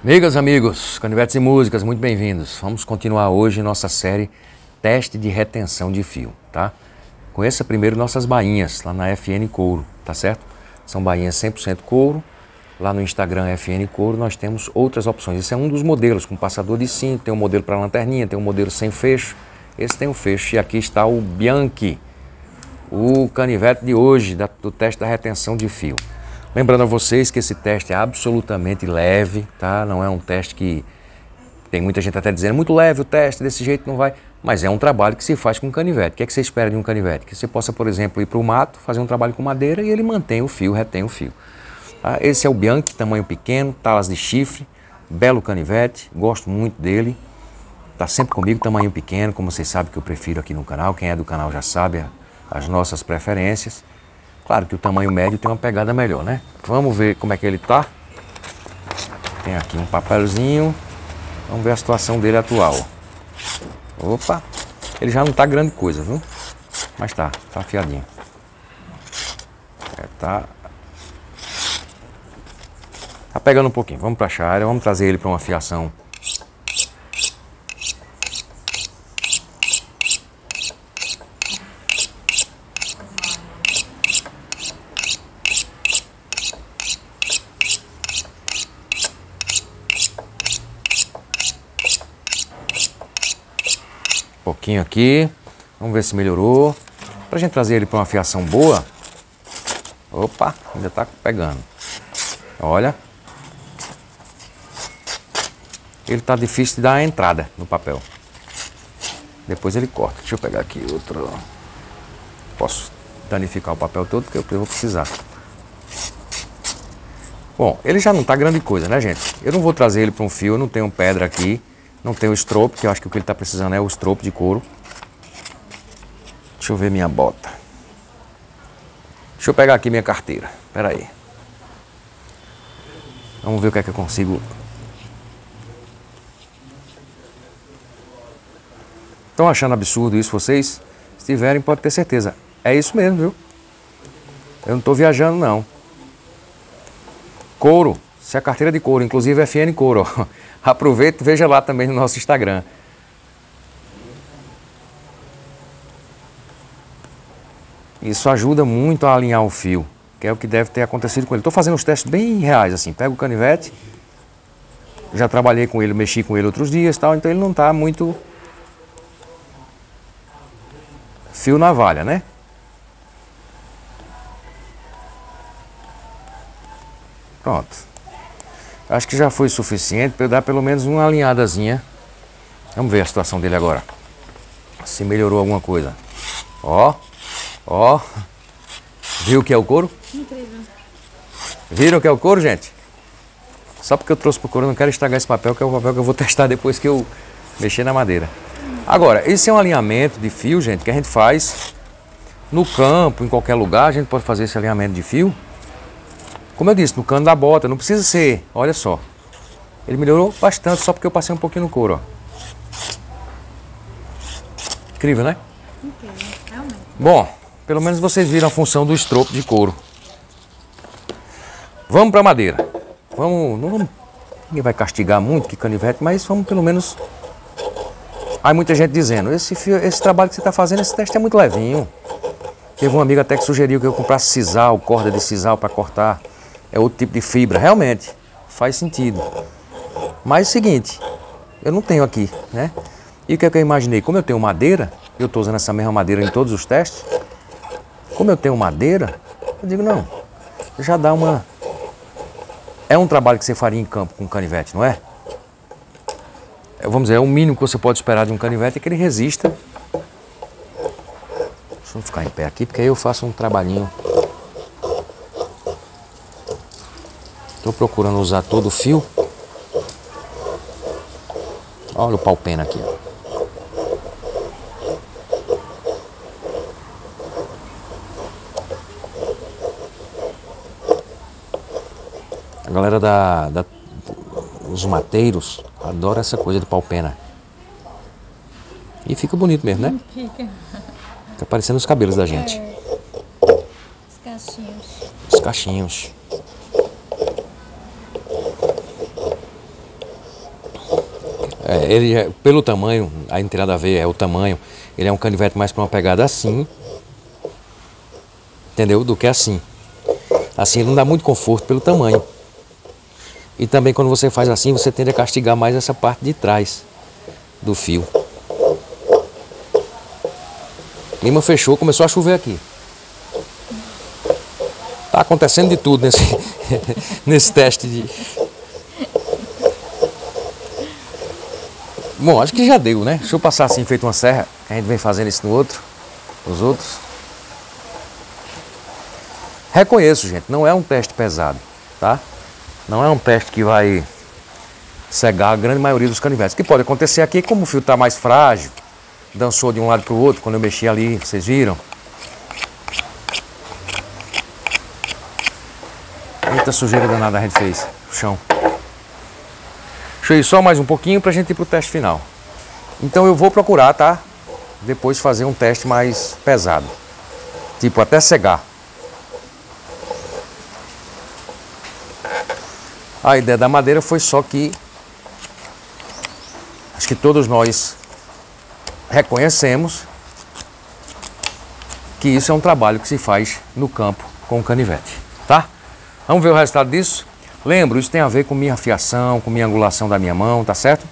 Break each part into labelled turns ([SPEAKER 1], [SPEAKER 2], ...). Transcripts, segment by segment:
[SPEAKER 1] Amigas, amigos, canivetes e músicas, muito bem-vindos. Vamos continuar hoje nossa série Teste de Retenção de Fio, tá? Conheça primeiro nossas bainhas lá na FN Couro, tá certo? São bainhas 100% couro. Lá no Instagram FN Couro nós temos outras opções. Esse é um dos modelos com passador de cinto, tem um modelo para lanterninha, tem um modelo sem fecho. Esse tem um fecho e aqui está o Bianchi, o canivete de hoje do teste da retenção de fio. Lembrando a vocês que esse teste é absolutamente leve, tá? Não é um teste que tem muita gente até dizendo muito leve o teste, desse jeito não vai. Mas é um trabalho que se faz com canivete. O que é que você espera de um canivete? Que você possa, por exemplo, ir para o mato, fazer um trabalho com madeira e ele mantém o fio, retém o fio. Tá? Esse é o Bianchi, tamanho pequeno, talas de chifre, belo canivete, gosto muito dele. Tá sempre comigo, tamanho pequeno, como vocês sabem que eu prefiro aqui no canal. Quem é do canal já sabe as nossas preferências. Claro que o tamanho médio tem uma pegada melhor, né? Vamos ver como é que ele tá. Tem aqui um papelzinho. Vamos ver a situação dele atual. Opa! Ele já não tá grande coisa, viu? Mas tá afiadinho. Tá pegando um pouquinho. Vamos pra chária, vamos trazer ele para uma afiação. Um pouquinho aqui, vamos ver se melhorou. Pra gente trazer ele para uma afiação boa. Opa, ainda tá pegando. Olha. Ele tá difícil de dar a entrada no papel. Depois ele corta. Deixa eu pegar aqui outro. Posso danificar o papel todo porque eu vou precisar. Bom, ele já não tá grande coisa, né, gente? Eu não vou trazer ele para um fio, eu não tenho pedra aqui. Não tem o strope, que eu acho que o que ele está precisando é o strope de couro. Deixa eu ver minha bota. Deixa eu pegar aqui minha carteira. Espera aí. Vamos ver o que é que eu consigo. Estão achando absurdo isso vocês? Se tiverem, pode ter certeza. É isso mesmo, viu? Eu não estou viajando, não. Couro. Isso é a carteira de couro, inclusive FN Couro. Ó. Aproveita e veja lá também no nosso Instagram. Isso ajuda muito a alinhar o fio, que é o que deve ter acontecido com ele. Estou fazendo os testes bem reais, assim. Pego o canivete, já trabalhei com ele, mexi com ele outros dias e tal, então ele não está muito fio na valha, né? Pronto. Acho que já foi suficiente para eu dar pelo menos uma alinhadazinha. Vamos ver a situação dele agora. Se melhorou alguma coisa. Ó. Ó. Viu o que é o couro?
[SPEAKER 2] Incrível.
[SPEAKER 1] Viram o que é o couro, gente? Só porque eu trouxe pro couro, eu não quero estragar esse papel, que é o papel que eu vou testar depois que eu mexer na madeira. Agora, esse é um alinhamento de fio, gente, que a gente faz no campo, em qualquer lugar. A gente pode fazer esse alinhamento de fio. Como eu disse, no cano da bota, não precisa ser, olha só. Ele melhorou bastante só porque eu passei um pouquinho no couro, ó. Incrível, né?
[SPEAKER 2] Incrível, realmente.
[SPEAKER 1] Bom, pelo menos vocês viram a função do estropo de couro. Vamos para madeira. Ninguém vai castigar muito que canivete, mas vamos pelo menos. Há muita gente dizendo, esse trabalho que você está fazendo, esse teste é muito levinho. Teve um amigo até que sugeriu que eu comprasse sisal, corda de sisal para cortar. É outro tipo de fibra, realmente, faz sentido. Mas é o seguinte, eu não tenho aqui, né? E o que é que eu imaginei? Como eu tenho madeira, eu estou usando essa mesma madeira em todos os testes. Como eu tenho madeira, eu digo, não, já dá uma... É um trabalho que você faria em campo com canivete, não é? Vamos dizer, é o mínimo que você pode esperar de um canivete é que ele resista. Deixa eu ficar em pé aqui, porque aí eu faço um trabalhinho. Estou procurando usar todo o fio. Olha o pau-pena aqui, ó. A galera os mateiros adora essa coisa de pau-pena. E fica bonito mesmo, né?
[SPEAKER 2] Fica.
[SPEAKER 1] Fica parecendo os cabelos da gente.
[SPEAKER 2] Os cachinhos.
[SPEAKER 1] Os cachinhos. Ele, pelo tamanho, aí não tem nada a ver, é o tamanho. Ele é um canivete mais para uma pegada assim, entendeu? Do que assim. Assim ele não dá muito conforto pelo tamanho. E também quando você faz assim, você tende a castigar mais essa parte de trás do fio. Lima fechou, começou a chover aqui. Tá acontecendo de tudo nesse teste de... Bom, acho que já deu, né? Deixa eu passar assim, feito uma serra, que a gente vem fazendo isso no outro, nos outros. Reconheço, gente, não é um teste pesado, tá? Não é um teste que vai cegar a grande maioria dos canivetes. O que pode acontecer aqui, como o fio está mais frágil, dançou de um lado para o outro, quando eu mexi ali, vocês viram? Eita sujeira danada a gente fez, o chão. Deixa eu ir só mais um pouquinho para a gente ir para o teste final. Então eu vou procurar, tá? Depois fazer um teste mais pesado. Tipo, até cegar. A ideia da madeira foi só que... acho que todos nós reconhecemos que isso é um trabalho que se faz no campo com o canivete, tá? Vamos ver o resultado disso? Lembro, isso tem a ver com minha afiação, com minha angulação da minha mão, tá certo?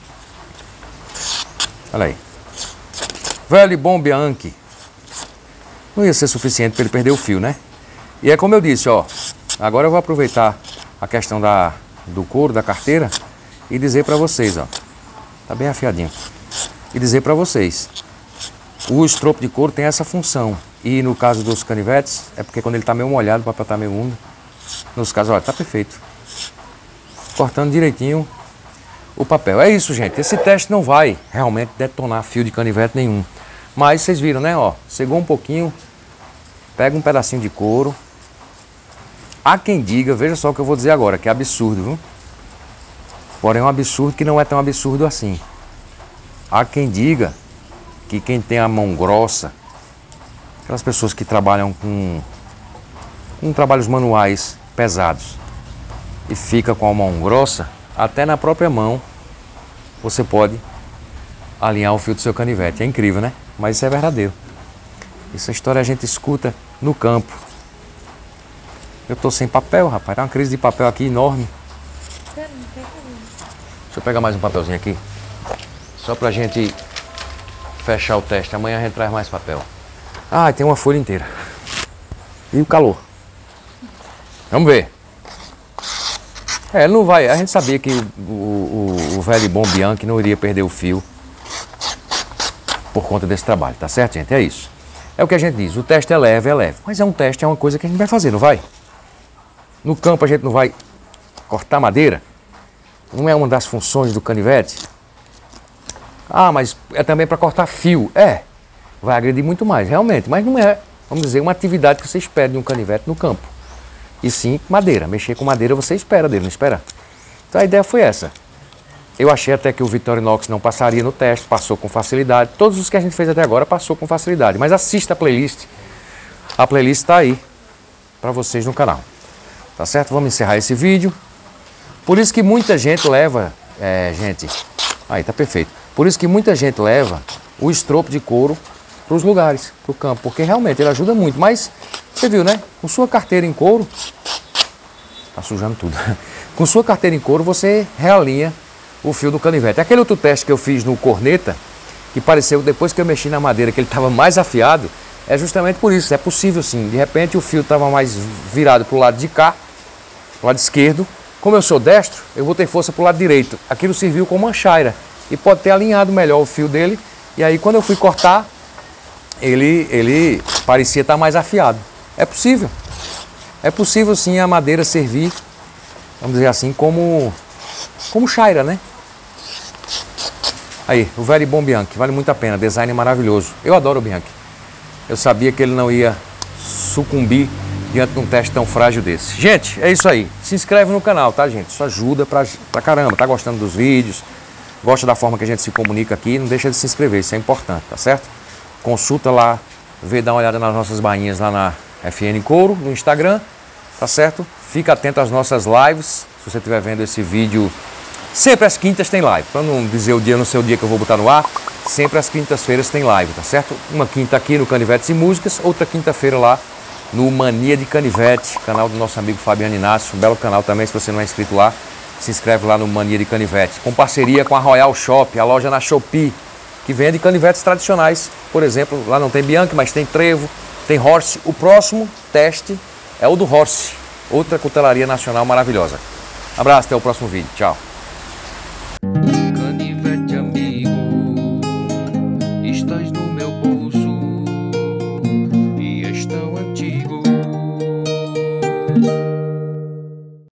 [SPEAKER 1] Olha aí. Velho bom Bianchi. Não ia ser suficiente para ele perder o fio, né? E é como eu disse, ó. Agora eu vou aproveitar a questão do couro, da carteira, e dizer para vocês, ó. Tá bem afiadinho. E dizer para vocês. O estropo de couro tem essa função. E no caso dos canivetes, é porque quando ele tá meio molhado, o papel tá meio úmido. Nos casos, olha, tá perfeito. Cortando direitinho o papel. É isso, gente. Esse teste não vai realmente detonar fio de canivete nenhum. Mas vocês viram, né? Ó, cegou um pouquinho. Pega um pedacinho de couro. Há quem diga, veja só o que eu vou dizer agora, que é absurdo, viu? Porém, é um absurdo que não é tão absurdo assim. Há quem diga que quem tem a mão grossa, aquelas pessoas que trabalham com trabalhos manuais pesados e fica com a mão grossa, até na própria mão você pode alinhar o fio do seu canivete. É incrível, né? Mas isso é verdadeiro. Essa história a gente escuta no campo. Eu tô sem papel, rapaz. Dá uma crise de papel aqui enorme. Deixa eu pegar mais um papelzinho aqui. Só pra gente fechar o teste. Amanhã a gente traz mais papel. Ah, tem uma folha inteira. E o calor. Vamos ver. Não vai. A gente sabia que o velho bom Bianchi não iria perder o fio por conta desse trabalho, tá certo, gente? É isso. É o que a gente diz. O teste é leve. Mas é um teste, é uma coisa que a gente vai fazer, não vai? No campo a gente não vai cortar madeira? Não é uma das funções do canivete? Ah, mas é também para cortar fio. Vai agredir muito mais, realmente. Mas não é, vamos dizer, uma atividade que você espera de um canivete no campo. E sim, madeira. Mexer com madeira você espera dele, não espera? Então a ideia foi essa. Eu achei até que o Victorinox não passaria no teste, passou com facilidade. Todos os que a gente fez até agora passou com facilidade. Mas assista a playlist. A playlist está aí para vocês no canal. Tá certo? Vamos encerrar esse vídeo. Por isso que muita gente leva... gente... Aí, tá perfeito. Por isso que muita gente leva o estropo de couro para os lugares, para o campo. Porque realmente ele ajuda muito. Mas, você viu, né? Com sua carteira em couro... Tá sujando tudo. Com sua carteira em couro, você realinha o fio do canivete. Aquele outro teste que eu fiz no corneta, que pareceu, depois que eu mexi na madeira, que ele estava mais afiado, é justamente por isso. É possível sim. De repente o fio estava mais virado para o lado de cá, pro lado esquerdo. Como eu sou destro, eu vou ter força para o lado direito. Aquilo serviu como uma chaira e pode ter alinhado melhor o fio dele. E aí quando eu fui cortar, ele parecia estar mais afiado. É possível. É possível sim a madeira servir, vamos dizer assim, como chaira, né? Aí, o velho bom Bianchi, vale muito a pena, design maravilhoso. Eu adoro o Bianchi. Eu sabia que ele não ia sucumbir diante de um teste tão frágil desse. Gente, é isso aí. Se inscreve no canal, tá, gente? Isso ajuda pra caramba. Tá gostando dos vídeos? Gosta da forma que a gente se comunica aqui? Não deixa de se inscrever, isso é importante, tá certo? Consulta lá, dá uma olhada nas nossas bainhas lá na FN Couro, no Instagram, tá certo? Fica atento às nossas lives. Se você estiver vendo esse vídeo Sempre às quintas tem live. Para não dizer o dia, não sei o dia que eu vou botar no ar, sempre às quintas-feiras tem live, tá certo? Uma quinta aqui no Canivetes e Músicas, outra quinta-feira lá no Mania de Canivete, canal do nosso amigo Fabiano Inácio, um belo canal também, se você não é inscrito lá, se inscreve lá no Mania de Canivete, com parceria com a Royal Shop, a loja na Shopee, que vende canivetes tradicionais, por exemplo, lá não tem Bianchi, mas tem Trevo, tem Horse. O próximo teste é o do Horse, outra cutelaria nacional maravilhosa. Abraço, até o próximo vídeo, tchau.